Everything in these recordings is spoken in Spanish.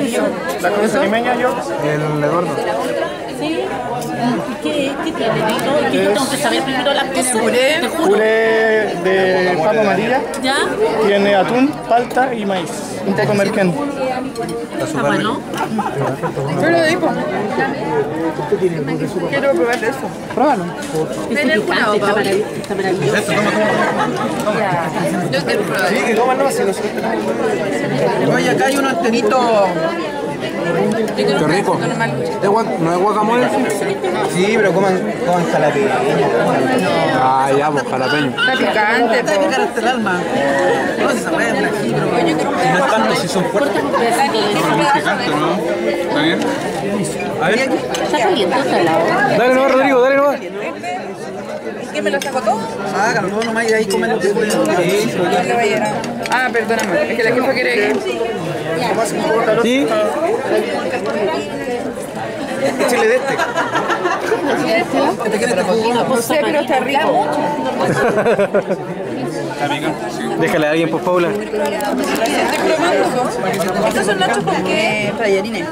La cosa limeña yo. El Eduardo. Sí. ¿Qué tiene? Yo tengo que saber primero las cosas. Te juro. Puré de papa amarilla. ¿Ya? Tiene atún, palta y maíz. Un poco merquén. Está bueno. Pero digo, quiero probar eso. Pruébalo. Es picante, está maravilloso. Yo quiero probar. Sí, que coman no, si nosotros. Oye, acá hay unos tenitos. Qué rico. ¿No es guacamole? Sí, pero coman jalapeño. Ah, ya, pues jalapeño. Está picante, Está picar hasta el alma. No, se sabe de ají, pero no es tanto, si son fuertes. ¿Está bien? A ver. Está caliente, está helado. Dale nomás, Rodrigo, dale nomás. ¿Qué me lo saco todo? Sácalo todo nomás y de ahí comen lo que pueden. ¿Dónde va a llegar? Ah, perdóname, es que la jefa quiere ir. Sí. Échale de este. ¿Este quiere este jugo? No sé, pero está rico. Déjale a alguien, pues, Paula. Estoy probando. Estos son nachos con qué? Tallarines.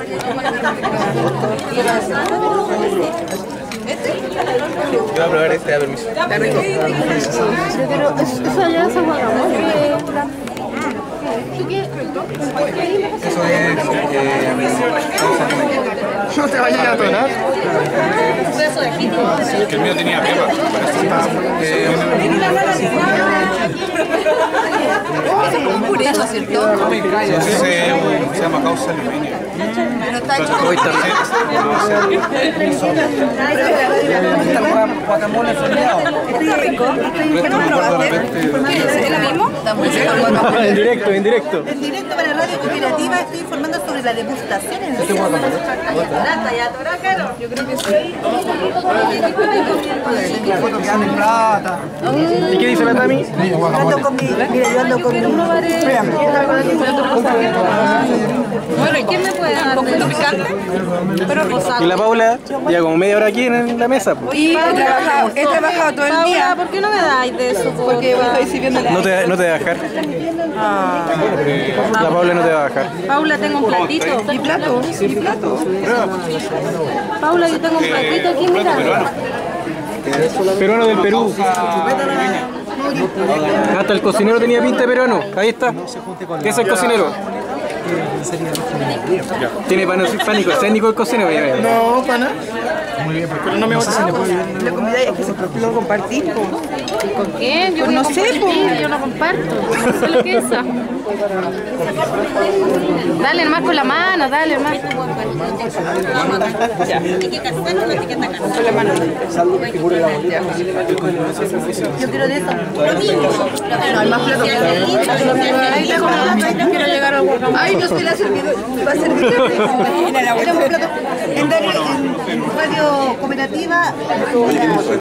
Yo voy a probar este, a permiso. Está rico. Eso ya es guacamole. Eso es. No te vayas a atorar. Que el mío tenía pepa. Un puré, ¿no es cierto? Se llama causa limeña. Pero está hecho Hoy está Guacamole soleado. Está rico. ¿Es lo mismo? Está muy rico el guacamole. En directo, en directo. En directo para Radio Cooperativa estoy informando sobre la degustación en el centro. Yo creo que sí. Foto que dan en plata. ¿Y qué dice la Tami? Ando con mi, mira, yo ando con mi. Bueno, ¿y quién me puede dar un poquito picante? Pero rosado. Y la Paula, ya como media hora aquí en la mesa, pues. Y he trabajado todo el día. ¿Por qué no me dais de eso? Porque estoy sirviendo la... No te va a dejar. La Paula no te va a dejar. Paula, tengo un platito. ¿Y plato? ¿Y plato? Paula, yo tengo un platito aquí, mira. Peruano del Perú. Hasta el cocinero tenía pinta de peruano. Ahí está. ¿Qué es el cocinero? Tiene pánico escénico el cocinero. No, pana. Muy bien, pero no me gusta. La comida es que se lo compartís. ¿Y con quién? Yo voy a no sé, compartir, yo no comparto. No sé lo que es eso. Dale nomás con la mano, dale nomás. Con la mano. Yo quiero de eso. No, hay más plato. Ahí tengo no quiero llegar al guacamole. Ay, no se la ha servido. Va a servir. En Radio Cooperativa.